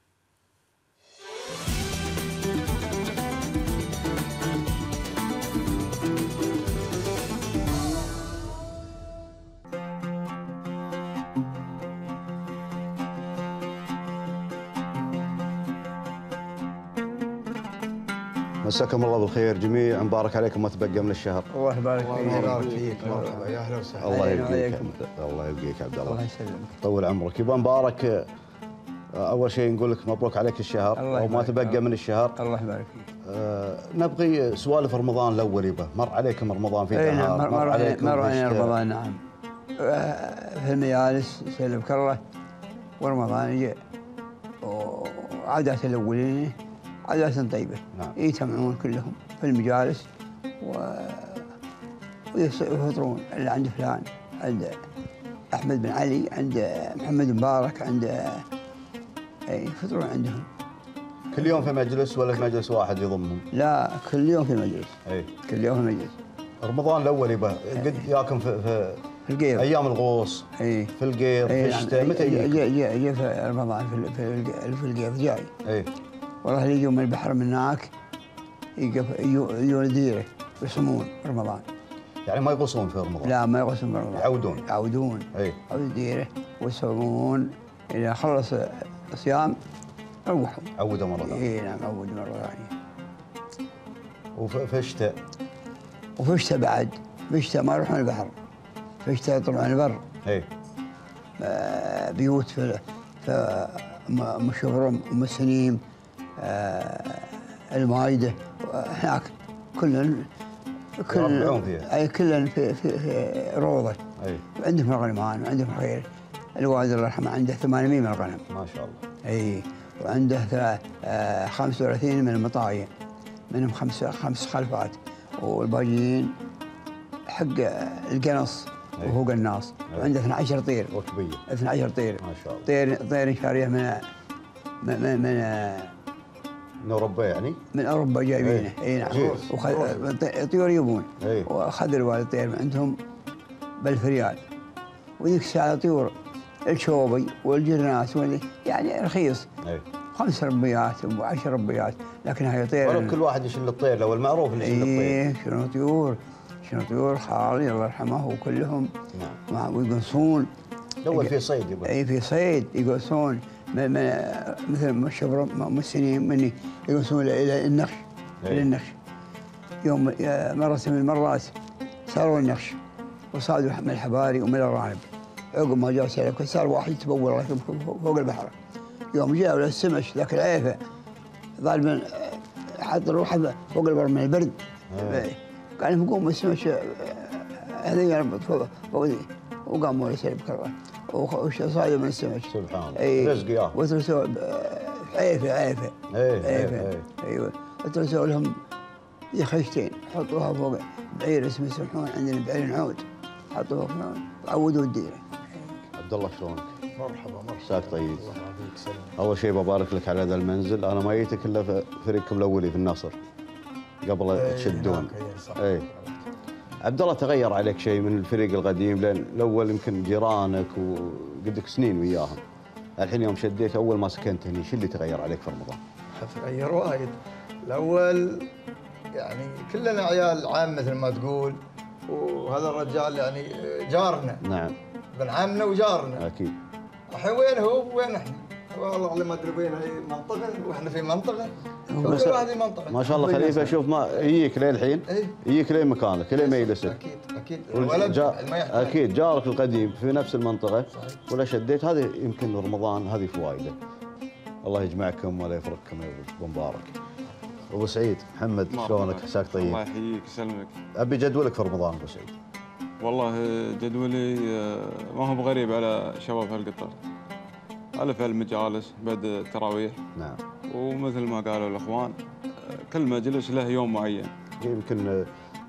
مساكم الله بالخير جميع، مبارك عليكم ما تبقى من الشهر. الله يبارك فيك. الله يبارك فيك. يا اهلا وسهلا. الله يبقيك. الله يبقيك عبد الله. الله يسلمك. طول عمرك. يبقى مبارك، اول شيء نقول لك مبروك عليك الشهر وما تبقى من الشهر. الله يبارك فيك. نبغي سوالف رمضان الاول. يبقى مر عليكم رمضان في نهار. مر علينا رمضان. نعم. في المجالس يسلمك الله، ورمضان يجي وعادات الاولين عادات طيبة. نعم. يجتمعون كلهم في المجالس ويفطرون، اللي عند فلان، عند أحمد بن علي، عند محمد مبارك، عند يفطرون عندهم. كل يوم في مجلس ولا في مجلس واحد يضمهم؟ لا، كل يوم في مجلس. كل يوم في مجلس. رمضان الأول يبقى قد ياكم في القيض، أيام الغوص. في القيض في الشتاء. متى يجي في رمضان في القيض جاي. والله اللي يجوا من البحر من هناك يجوا الديره يصومون رمضان. يعني ما يغوصون في رمضان؟ لا، ما يغوصون في رمضان. يعودون. يعودون الديره ويصومون اذا خلص الصيام روحوا. عودوا مره ثانيه. نعم، عودوا مره ثانيه. وفي الشتاء؟ وفي الشتاء بعد، في الشتاء ما يروحون البحر، في الشتاء يطلعون البر. بيوت في مشورم ومسنيم، المايدة هناك كلن في روضة. عندهم الغنمان وعندهم خير. الوالد الله يرحمه عنده 800 من الغنم ما شاء الله. وعنده 35 من المطايا، منهم خمس خلفات، والباقيين حق القنص وهو قناص. وعنده 12 طير. 12 طير ما شاء الله. طير شاريه من اوروبا يعني؟ من اوروبا جايبينه. نعم. طيور يبون. واخذ الوالد طير من عندهم ب1000 ريال. وذيك الساعه طيور الشوبي والجرناس يعني رخيص. 5 ربيات و10 ربيات، لكن هي طير. ولو كل واحد يشيل الطير، لو المعروف اللي يشيل الطير. ايه شنو طيور خالي الله يرحمه وكلهم. نعم. ويقصون. الاول في صيد يقول. اي في صيد يقصون مثل الشبر مسنين مني يقصون الى النخش. الى النخش. يوم مرة من المرات صاروا النخش وصادوا من الحباري ومن الرانب. عقب ما جاء سلك صار واحد يتبول فوق البحر. يوم جاء السمش ذاك العيفه ظالم حط روحه فوق البر من البرد. كان يقوم السمش هذا يربط فوق وقاموا يسلب كره وصادوا من السمش. سبحان الله. رزق ياه. وترسوا عيفه. ايوه وترسوا لهم خشتين حطوها فوق بعير اسمه سمحون، عندنا بعير نعود حطوها فوق وعودوا الديره. عبد الله شلونك؟ مرحبا. مساك طيب. اول شيء ببارك لك على هذا المنزل، انا ما جيتك الا في فريقكم الاولي في النصر قبل تشدون. اي عبد الله، تغير عليك شيء من الفريق القديم؟ لان الاول يمكن جيرانك وقدك سنين وياهم، الحين يوم شديت اول ما سكنت هني، شو اللي تغير عليك في رمضان؟ تغير وايد. الاول يعني كلنا عيال عام مثل ما تقول، وهذا الرجال يعني جارنا. نعم. ابن عمنا وجارنا. اكيد. الحين وين هو وين احنا؟ والله ما ادري وين هي منطقه واحنا في منطقه، كل واحد في منطقه. ما شاء الله خليفه، شوف ما يجيك للحين، يجيك لين مكانك لين ما يجلسك. اكيد اكيد جارك القديم في نفس المنطقه ولا شديت. هذه يمكن رمضان هذه فوائده. الله يجمعكم ولا يفرقكم يا ابو مبارك. ابو سعيد محمد شلونك؟ عساك طيب. الله يحييك يسلمك. ابي جدولك في رمضان ابو سعيد. والله جدولي ما هو بغريب على شباب هالقطر. ألف المجالس بعد التراويح. نعم. ومثل ما قالوا الأخوان كل مجلس له يوم معين. يمكن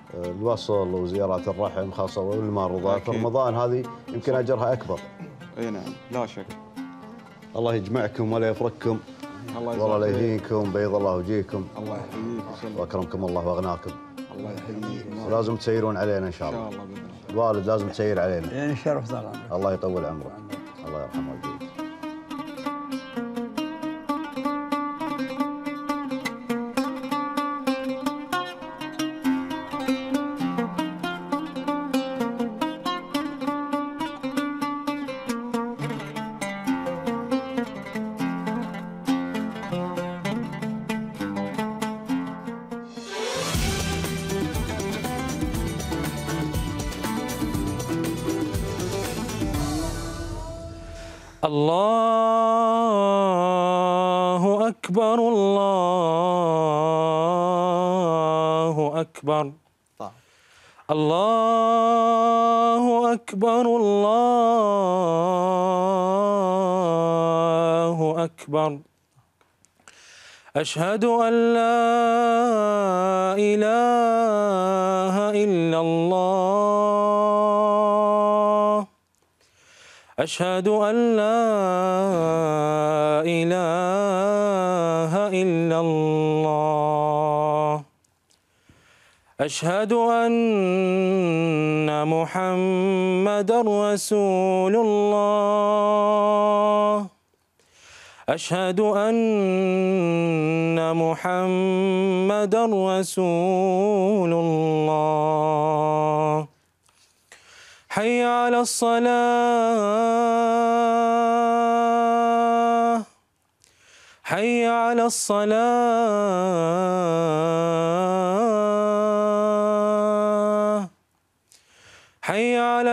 الوصل وزيارات الرحم خاصة والمرضى في رمضان هذه يمكن أجرها أكبر. أي نعم لا شك. الله يجمعكم ولا يفرقكم. والله لا يهينكم، بيض الله وجيهكم. الله يحييك ويسلمك. وأكرمكم الله وأغناكم. الله يحييك. ولازم تسيرون علينا إن شاء الله. إن شاء الله بإذن الله. الوالد لازم تسير علينا. يعني شرف طال عمرك. الله يطول عمره. الله يرحم والديك. الله أكبر الله أكبر الله أكبر الله أكبر. أشهد أن لا إله إلا الله. أشهد أن لا إله إلا الله. أشهد أن محمدًا رسول الله. أشهد أن محمدًا رسول الله. حي على الصلاة. حي على الصلاة. حي على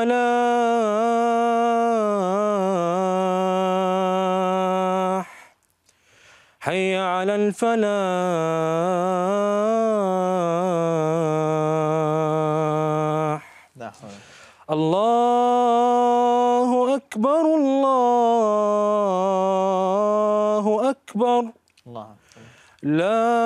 الفلاح. حي على الفلاح. الله أكبر الله أكبر. لا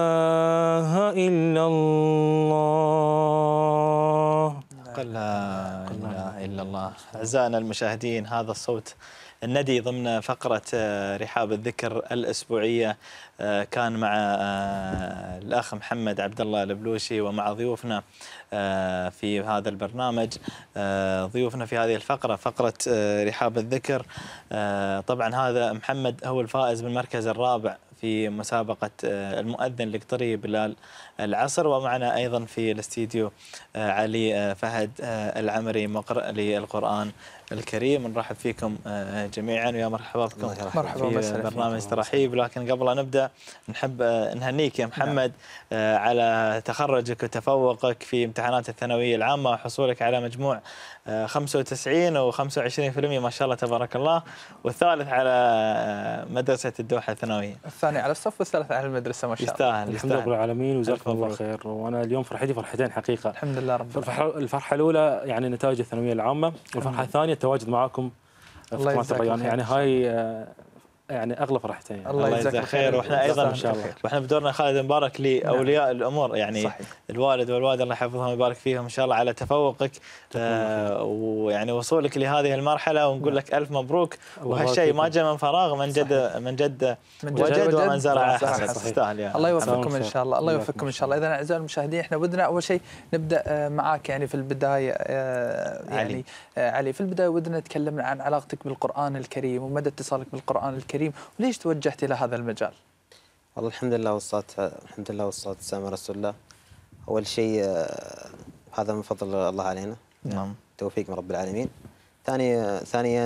إله إلا الله. قلها إله إلا الله. أعزائنا المشاهدين، هذا الصوت الندي ضمن فقرة رحاب الذكر الأسبوعية كان مع الأخ محمد عبد الله البلوشي ومع ضيوفنا في هذا البرنامج. ضيوفنا في هذه الفقرة، فقرة رحاب الذكر. طبعا هذا محمد هو الفائز بالمركز الرابع في مسابقة المؤذن القطري بلال العصر، ومعنا أيضا في الاستديو علي فهد العمري مقرئ للقرآن الكريم. نرحب فيكم جميعا ويا مرحبا بكم في برنامج ترحيب. لكن قبل أن نبدأ نحب نهنيك يا محمد على تخرجك وتفوقك في امتحانات الثانوية العامة وحصولك على مجموع 95 و25%، ما شاء الله تبارك الله، والثالث على مدرسة الدوحة الثانوية. الثاني على الصف والثالث على المدرسة، ما شاء الله. يستاهل. الحمد لله رب العالمين وجزاكم الله خير. وانا اليوم فرحتي فرحتين حقيقة. الحمد لله رب العالمين. الفرحة الأولى يعني نتائج الثانوية العامة، والفرحة الثانية التواجد معكم في قناة الريان. يعني هاي يعني اغلى فرحتين. يعني. الله يجزاك خير. واحنا ايضا ان شاء الله، واحنا بدورنا خالد نبارك لاولياء الامور، يعني صحيح. الوالد والوالده الله يحفظهم ويبارك فيهم ان شاء الله على تفوقك ويعني وصولك لهذه المرحله، ونقول لك الف مبروك. وهالشيء ما جاء من فراغ، من جد وجد ومن زرع حصد. تستاهل الله يوفقكم ان شاء الله. الله يوفقكم ان شاء الله. اذا اعزائي المشاهدين، احنا ودنا اول شيء نبدا معك يعني في البدايه يعني علي في البدايه ودنا نتكلم عن علاقتك بالقران الكريم ومدى اتصالك بالقران الكريم، وليش توجهت إلى هذا المجال؟ والله الحمد لله والصلاة والسلام على رسول الله. أول شيء هذا من فضل الله علينا، نعم، توفيق من رب العالمين. ثانيا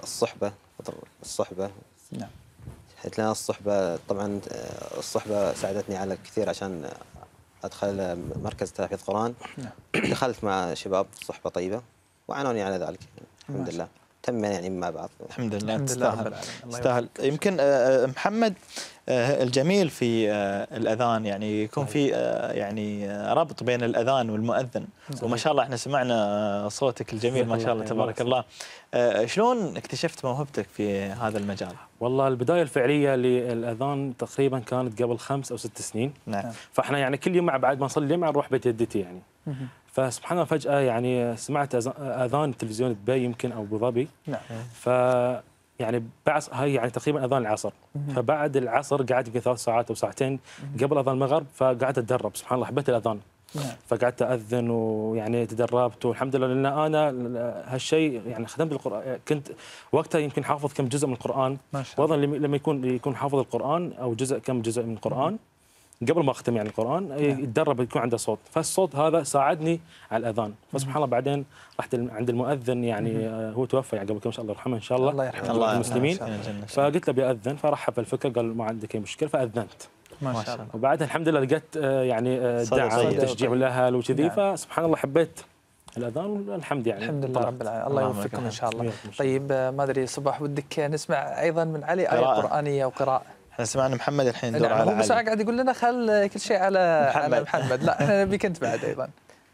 الصحبة نعم، حيث لنا الصحبة. طبعا الصحبة ساعدتني على كثير عشان أدخل مركز تحفيظ قرآن. نعم. دخلت مع شباب صحبة طيبة وعانوني على ذلك، الحمد لله. تمنا يعني مع بعض. الحمد لله. تستاهل. يمكن محمد الجميل في الأذان يعني يكون في يعني ربط بين الأذان والمؤذن، وما شاء الله احنا سمعنا صوتك الجميل ما شاء الله تبارك الله. شلون اكتشفت موهبتك في هذا المجال؟ والله البداية الفعلية للأذان تقريبا كانت قبل 5 أو 6 سنين. نعم. فاحنا يعني كل يوم بعد ما نصلي الجمعة نروح بيت جدتي يعني. فسبحان الله فجأة يعني سمعت أذان تلفزيون دبي يمكن أو أبو ظبي. نعم. يعني بعد هاي يعني تقريبا أذان العصر. فبعد العصر قعدت يمكن 3 ساعات أو ساعتين قبل أذان المغرب، فقعدت أتدرب. سبحان الله حبيت الأذان. نعم. فقعدت أذن ويعني تدربت، والحمد لله لأن أنا هالشيء يعني خدمت القرآن. كنت وقتها يمكن حافظ كم جزء من القرآن. وأظن لما يكون حافظ القرآن أو كم جزء من القرآن قبل ما اختم يعني القرآن يتدرب يكون عنده صوت، فالصوت هذا ساعدني على الأذان. فسبحان الله بعدين رحت عند المؤذن يعني هو توفى يعني قبل كم، الله يرحمه ان شاء الله. الله يرحمه المسلمين. فقلت له بيأذن، فرحب بالفكره، قال ما عندك اي مشكله، فأذنت. ما شاء الله. وبعدها الحمد لله لقيت يعني دعم وتشجيع الاهل وكذي. فسبحان الله حبيت الأذان والحمد يعني. الحمد لله رب العالمين. الله يوفقكم ان شاء الله. طيب ما ادري صباح، ودك نسمع ايضا من علي آية قرآنية وقراءة؟ احنا سمعنا محمد الحين دور على علي. بس قاعد يقول لنا خل كل شيء على محمد. لا احنا نبيك انت بعد ايضا.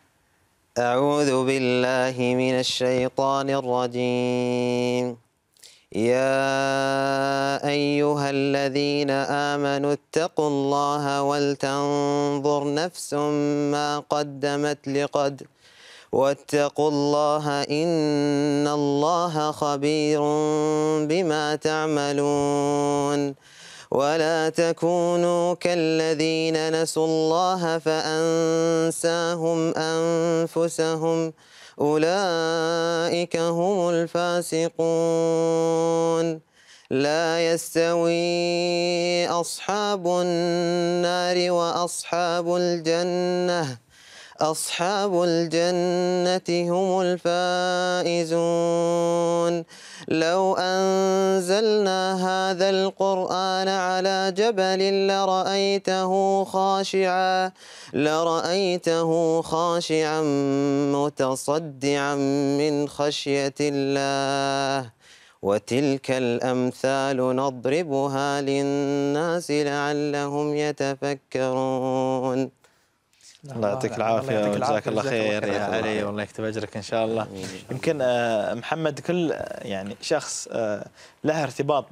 أعوذ بالله من الشيطان الرجيم. يا أيها الذين آمنوا اتقوا الله ولتنظر نفس ما قدمت لغد واتقوا الله إن الله خبير بما تعملون. ولا تكونوا كالذين نسوا الله فأنساهم أنفسهم أولئك هم الفاسقون. لا يستوي أصحاب النار وأصحاب الجنة، أصحاب الجنة هم الفائزون. لو أنزلنا هذا القرآن على جبل لرأيته خاشعا متصدعا من خشية الله. وتلك الأمثال نضربها للناس لعلهم يتفكرون. الله يعطيك العافيه وجزاك الله خير يا علي، والله يكتب اجرك ان شاء الله. يمكن محمد كل يعني شخص له ارتباط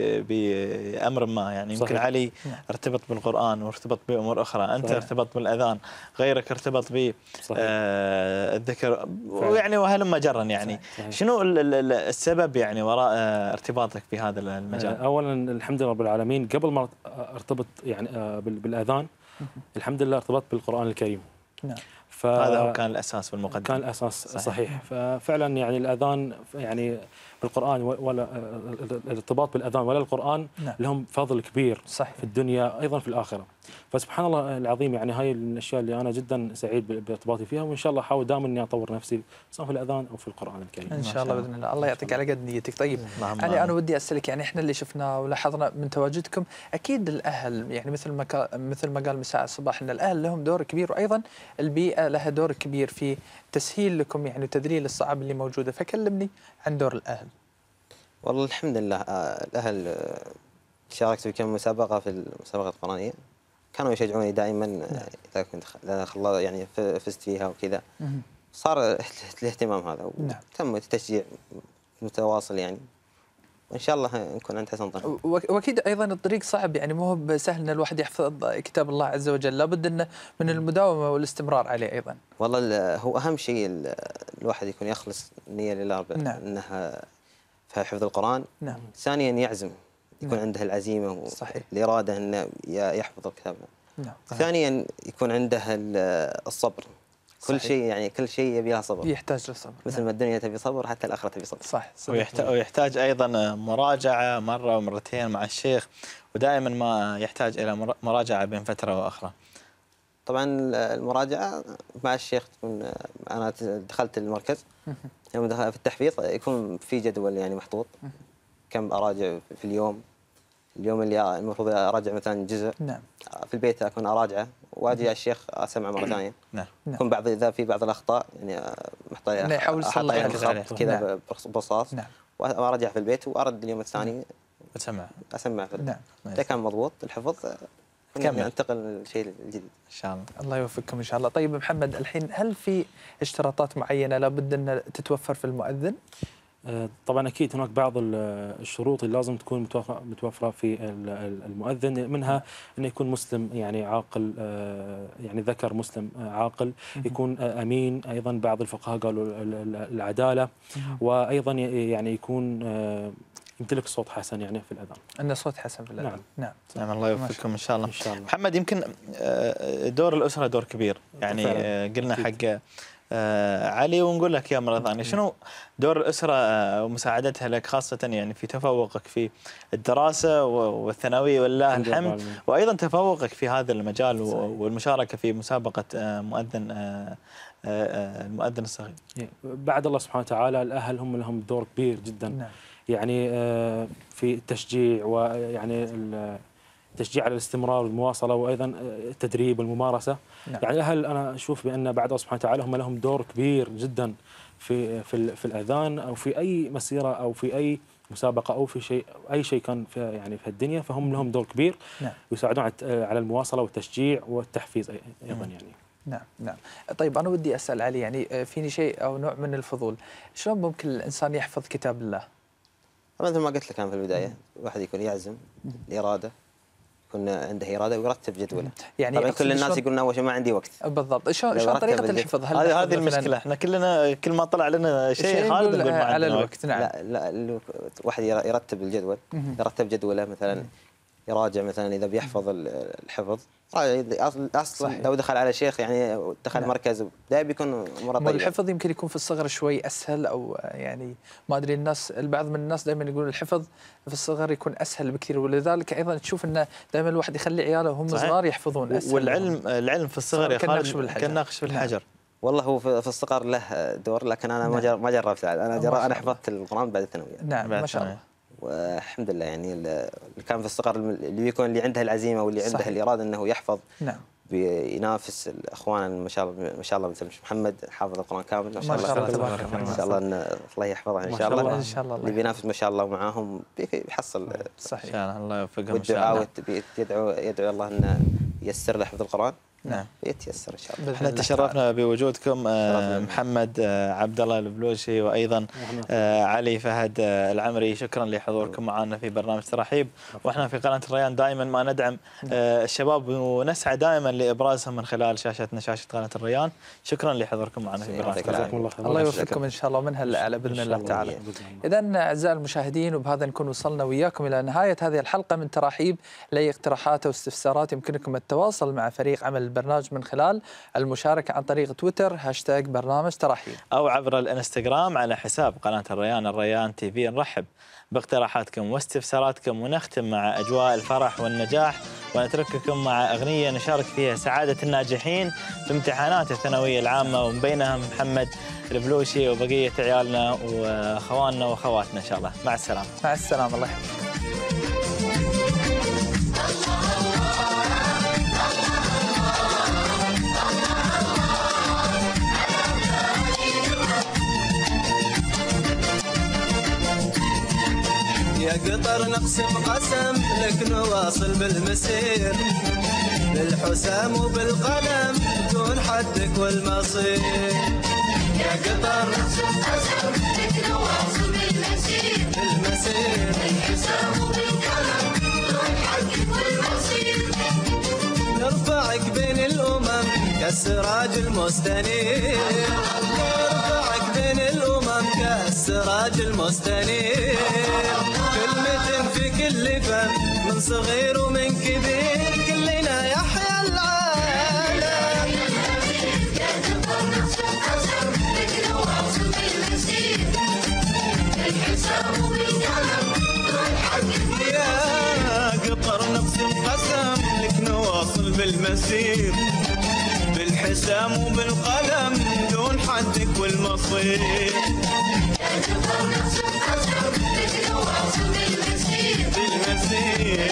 بامر ما، يعني يمكن صحيح. علي ارتبط بالقران وارتبط بامور اخرى، انت صحيح. ارتبط بالاذان، غيرك ارتبط بالذكر، ويعني وهلم جرا يعني. صحيح. شنو السبب يعني وراء ارتباطك بهذا المجال؟ اولا الحمد لله رب العالمين، قبل ما ارتبط يعني بالاذان الحمد لله ارتبطت بالقرآن الكريم. نعم. هذا هو كان الأساس بالمقدمة. كان الأساس صحيح. ففعلا يعني الأذان يعني بالقرآن ولا الارتباط بالأذان ولا القرآن نعم. لهم فضل كبير صحيح. في الدنيا أيضا في الآخرة. فسبحان الله العظيم، يعني هاي الأشياء اللي أنا جدا سعيد بارتباطي فيها، وإن شاء الله أحاول دائما إني أطور نفسي سواء في الأذان أو في القرآن الكريم. إن شاء الله بإذن الله. الله يعطيك على قد نيتك. طيب علي، أنا ودي أسألك، يعني إحنا اللي شفناه ولاحظنا من تواجدكم، أكيد الأهل يعني مثل ما قال مساء الصباح، إن الأهل لهم دور كبير، وأيضا البيئة لها دور كبير في تسهيل لكم يعني وتذليل الصعاب اللي موجودة. فكلمني عن دور الأهل. والله الحمد لله الأهل شاركت في كم مسابقة في المسابقة القرآنية، كانوا يشجعوني دائما إذا كنت يعني فزت فيها وكذا، صار الاهتمام هذا وتم التشجيع متواصل يعني، وإن شاء الله نكون عند حسن ظن. واكيد ايضا الطريق صعب، يعني مو بسهل ان الواحد يحفظ كتاب الله عز وجل، لابد انه من المداومه والاستمرار عليه ايضا. والله هو اهم شيء الواحد يكون يخلص النيه لله، نعم. انها في حفظ القران. نعم. ثانيا يعزم، يكون نعم. عنده العزيمه صحيح. والاراده انه يحفظ الكتاب. نعم. ثانيا يكون عنده الصبر. كل شيء يعني كل شيء يبي له صبر، يحتاج للصبر. مثل ما الدنيا تبي صبر حتى الاخره تبي صبر. صح. ويحتاج ايضا مراجعه مره ومرتين مع الشيخ، ودائما ما يحتاج الى مراجعه بين فتره واخرى. طبعا المراجعه مع الشيخ تكون، انا دخلت المركز يوم دخلت في التحفيظ يكون في جدول يعني محطوط كم اراجع في اليوم اللي المفروض اراجع مثلا جزء. نعم. في البيت اكون اراجعه واجي على الشيخ اسمعه مره ثانيه. نعم. يكون اذا في بعض الاخطاء يعني محتاج يحاول يصلح الخط كذا برصاص. نعم. وارجع في البيت وارد اليوم الثاني اسمع نعم. اذا كان مضبوط الحفظ ننتقل للشيء الجديد ان شاء الله. الله يوفقكم ان شاء الله. طيب محمد، الحين هل في اشتراطات معينه لابد ان تتوفر في المؤذن؟ طبعا اكيد هناك بعض الشروط اللي لازم تكون متوفره في المؤذن، منها انه يكون مسلم يعني عاقل، يعني ذكر مسلم عاقل، يكون امين. ايضا بعض الفقهاء قالوا العداله، وايضا يعني يكون يمتلك صوت حسن يعني في الاذان. أن صوت حسن في الأذان. نعم. نعم. الله يوفقكم ان شاء الله. محمد، يمكن دور الاسره دور كبير، يعني قلنا حق علي ونقول لك يا مرة ثانية، شنو دور الأسرة ومساعدتها لك، خاصة يعني في تفوقك في الدراسة والثانوية ولله الحمد، وأيضا تفوقك في هذا المجال والمشاركة في مسابقة المؤذن الصغير؟ بعد الله سبحانه وتعالى الأهل هم لهم دور كبير جدا. نعم. يعني في التشجيع، ويعني التشجيع على الاستمرار والمواصله، وايضا التدريب والممارسه. نعم. يعني الاهل انا اشوف بان بعد الله سبحانه وتعالى هم لهم دور كبير جدا في الاذان، او في اي مسيره، او في اي مسابقه، او في شيء، اي شيء كان في يعني في الدنيا، فهم لهم دور كبير. نعم. يساعدون على المواصله والتشجيع والتحفيز ايضا يعني. نعم نعم. طيب انا ودي اسال علي، يعني فيني شيء او نوع من الفضول، شلون ممكن الانسان يحفظ كتاب الله؟ مثل ما قلت لك أنا في البدايه، الواحد يكون يعزم الاراده، يكون عنده اراده ويرتب جدوله. يعني طبعا كل الناس يقولون اول شيء ما عندي وقت. بالضبط. شلون طريقه الحفظ؟ هذه المشكله، احنا كلنا كل ما طلع لنا شيء خالد نقول ما على الوقت. نعم. لا الواحد يرتب الجدول، يرتب جدوله، مثلا يراجع مثلا اذا بيحفظ الحفظ اصلا لو دخل على شيخ يعني دخل مركز دائما بيكون اموره طيبه. الحفظ يمكن يكون في الصغر شوي اسهل، او يعني ما ادري، البعض من الناس دائما يقولون الحفظ في الصغر يكون اسهل بكثير، ولذلك ايضا تشوف انه دائما الواحد يخلي عياله وهم صغار يحفظون اسهل. والعلم في الصغر كالنقش في الحجر. والله هو في الصغر له دور، لكن انا ما جربت. انا حفظت القرآن بعد الثانويه. نعم ما شاء الله. والحمد لله يعني اللي كان في الصغر اللي عنده العزيمه واللي عنده الاراده انه يحفظ. نعم. بينافس الاخوان ما شاء الله مثل محمد حافظ القرآن كامل ما شاء الله. ان شاء الله الله يحفظه ان شاء الله. ان شاء الله. اللي بينافس ما شاء الله معاهم بيحصل. صحيح. ان شاء الله. الله يوفقهم ان شاء الله. يدعو الله انه ييسر له حفظ القرآن نعم يتيسر ان شاء الله. احنا تشرفنا بوجودكم محمد عبد الله البلوشي وايضا علي فهد العمري، شكرا لحضوركم معنا في برنامج ترحيب. واحنا في قناه الريان دائما ما ندعم الشباب ونسعى دائما لابرازهم من خلال شاشتنا شاشه قناه الريان. شكرا لحضوركم معنا في برنامج. الله يوفقكم ان شاء الله ومنها الاعلى باذن الله تعالى. اذا اعزائي المشاهدين وبهذا نكون وصلنا وياكم الى نهايه هذه الحلقه من تراحيب. لاي اقتراحات او استفسارات يمكنكم التواصل مع فريق عمل البرنامج من خلال المشاركه عن طريق تويتر #برنامج تراحيب او عبر الانستغرام على حساب قناه الريان تي في. نرحب باقتراحاتكم واستفساراتكم ونختم مع اجواء الفرح والنجاح ونترككم مع اغنيه نشارك فيها سعاده الناجحين في امتحانات الثانويه العامه ومن بينهم محمد البلوشي وبقيه عيالنا واخواننا واخواتنا ان شاء الله. مع السلامه. مع السلامه. الله يحفظك. يا قطر نقسم قسم لك نواصل بالمسير للحسام وبالقلم دون حدك والمصير. يا قطر نقسم قسم لك نواصل بالمسير للحسام وبالقلم دون حدك والمصير. نرفعك بين الامم كالسراج المستنير. نرفعك بين الامم كالسراج المستنير. كلمة في كل فم من صغير ومن كبير كلنا يحيى العالم. يا قطر نقسم قسم لك نواصل بالمسير للحسام وبالقلم دون حدك. يا قطر نقسم قسم لك نواصل بالمسير بالحسام وبالقلم دون حدك والمصير. يا قطر نقسم قسم لك نواصل بالمسير